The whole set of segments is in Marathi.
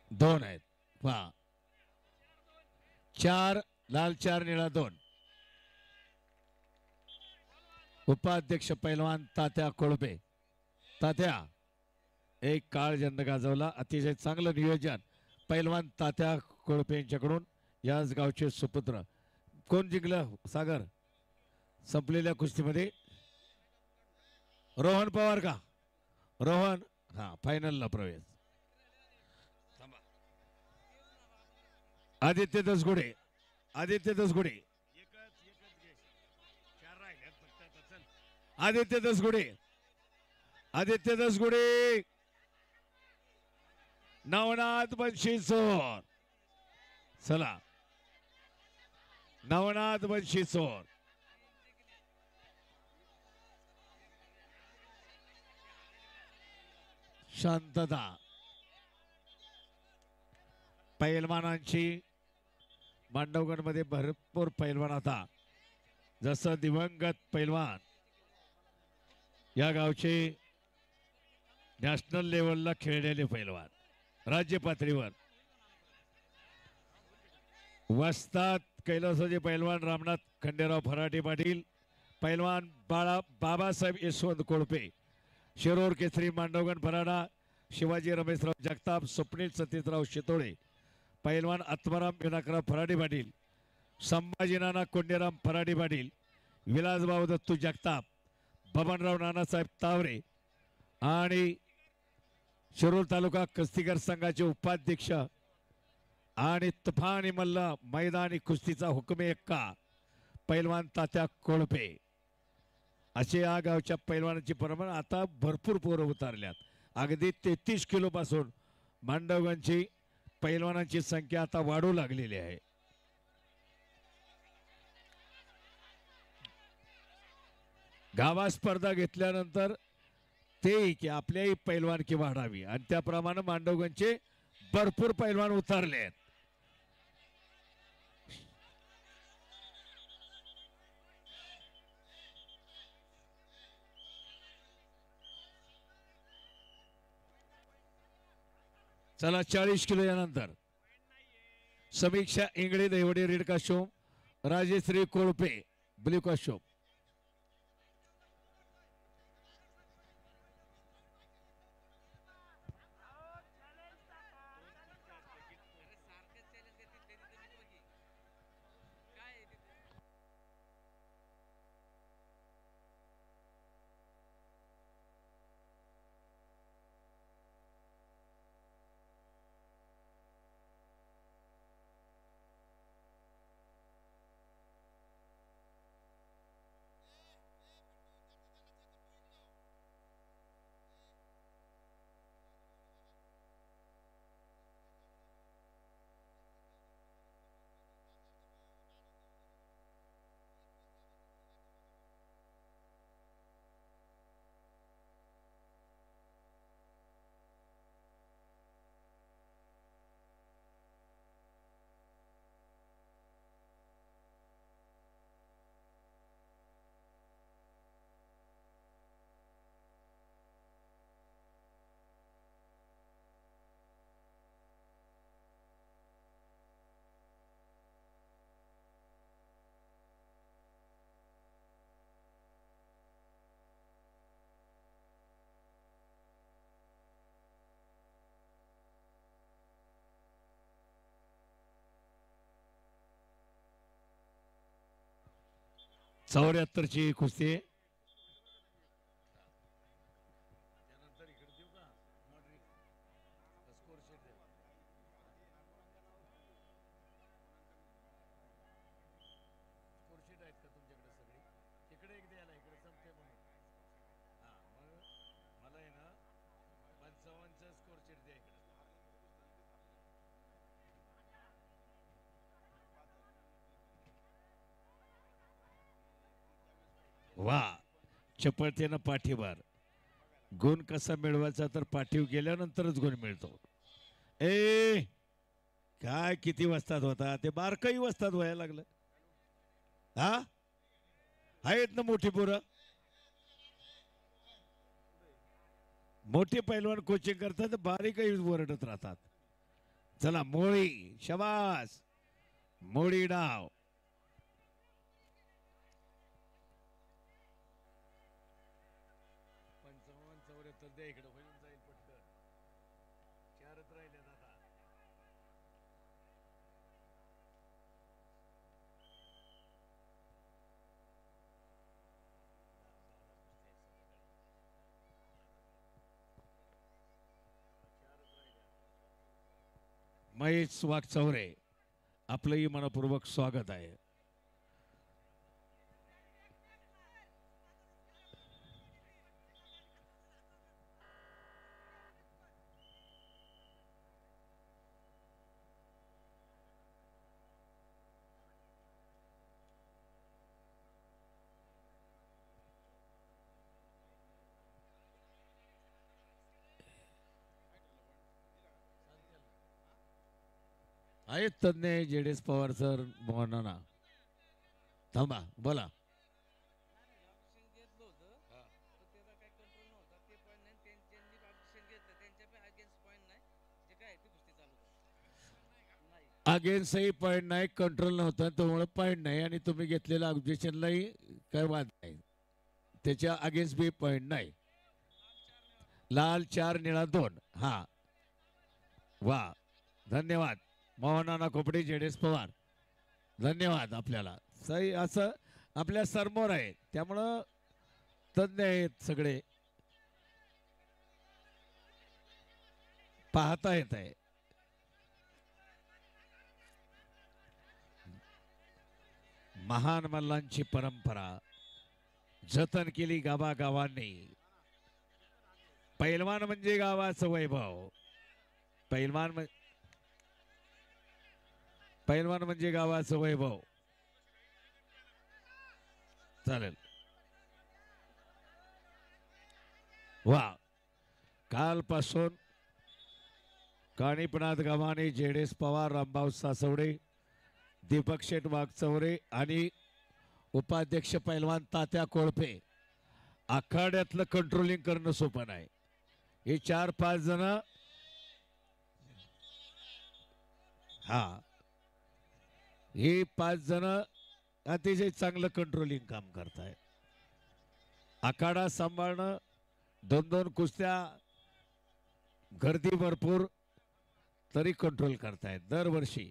दोन आहेत पहा. 4 लाल 4 निळा 2. उपाध्यक्ष पैलवान तात्या कोळपे. तात्या एक काळ झेंडा गाजवला. अतिशय चांगलं नियोजन पैलवान तात्या कोळपे यांच्याकडून. याच गावचे सुपुत्र. कोण जिंकलं सागर संपलेल्या कुस्तीमध्ये? रोहन पवार का? रोहन हा फायनलला प्रवेश. आदित्य दसगुडे. आदित्य दसगुडे. आदित्य दसगुडे. आदित्य दसगुडे. नवनाथ बंशीसोर. चला नवनाथ बंशीसोर. शांतता. पैलवानांची मांडवगडमध्ये भरपूर पैलवान आता. जसं दिवंगत पैलवान या गावचे नॅशनल लेवलला खेळलेले पैलवान राज्य पातळीवर वस्ताद कैलासाचे पैलवान रामनाथ खंडेराव फराटे पाटील. पैलवान बाबासाहेब यशवंत कोळपे. शिरोर केसरी मांडवगण फराडा. शिवाजी रमेशराव जगताप. स्वप्नील सतीशराव शितोळे. पैलवान आत्माराम विनायकराव फराडे पाटील. संभाजी नाना कोंडेराम फराडे पाटील. विलासभाऊ दत्तू जगताप. बबनराव नानासाहेब तावरे आणि शिरोर तालुका कुस्तीगीर संघाचे उपाध्यक्ष आणि तुफानी मल्ल मैदानी कुस्तीचा हुकमे एक्का पैलवान तात्या कोळपे. असे या गावच्या पैलवानाची परंपरा. आता भरपूर पोरं उतारल्यात. अगदी 33 किलो पासून मांडवगणची पैलवानांची संख्या आता वाढू लागलेली आहे. गावा स्पर्धा घेतल्यानंतर ते की आपल्याही पैलवानकी वाढावी आणि त्याप्रमाणे मांडवगणचे भरपूर पैलवान उतरले आहेत. चला 40 किलो यानंतर Samiksha Ingle Devde red costume. Rajeshri Kolpe blue costume. चौऱ्याहत्तरची कुस्ती. वा चपळतेनं पाठीवर. गुण कसा मिळवायचा तर पाठीव गेल्यानंतरच गुण मिळतो. ए काय किती वस्ताद होता ते बारकाई वस्ताद व्हायला लागलं. हा आहेत ना मोठी पोरं. मोठे पैलवान कोचिंग करतात बारीकही ओरडत राहतात. चला मोळी शबास मोळी डाव इकडे होऊन जाईल पटकन चारच राहिले दादा महेश वाघचौरे आपलंही मनपूर्वक स्वागत आहे. आहेत तज्ञ जेडेस पवार सर मोहनाना थांबा बोला. अगेन्स्टही पॉईंट नाही कंट्रोल नव्हता त्यामुळे पॉईंट नाही आणि तुम्ही घेतलेल्या ऑब्जेक्शनलाही काय वाद नाही त्याच्या अगेन्स्ट बी पॉईंट नाही. लाल 4 निळा 2 हा वा धन्यवाद मोहनाना खोपडे जेडेस पवार धन्यवाद. आपल्याला सही असं आपल्या समोर आहे त्यामुळं तज्ञ आहेत सगळे पाहता येत आहे. महान मल्लांची परंपरा जतन केली गावागावांनी. पैलवान म्हणजे गावाचं वैभव. पैलवान म्हणजे गावाचं वैभव. चालेल वा कालपासून काणिपनाथ गावाने जेडेस पवार रामभाऊ सासवडे दीपक शेठ वाघचौरे आणि उपाध्यक्ष पैलवान तात्या कोळपे आखाड्यातलं कंट्रोलिंग करणं सोपं नाही. हे 4-5 जण हा हे 5 जण अतिशय चांगलं कंट्रोलिंग काम करताय. आखाडा सांभाळणं 2-2 कुस्त्या गर्दी भरपूर तरी कंट्रोल करतायत दरवर्षी.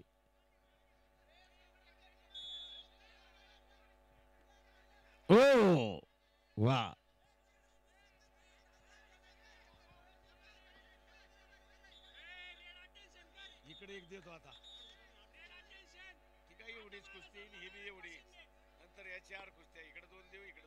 ओ वा इकडे एक देतो आता ठीक आहे एवढीच कुस्ती ही बी एवढी नंतर या 4 कुस्त्या इकडे 2 देऊ इकडे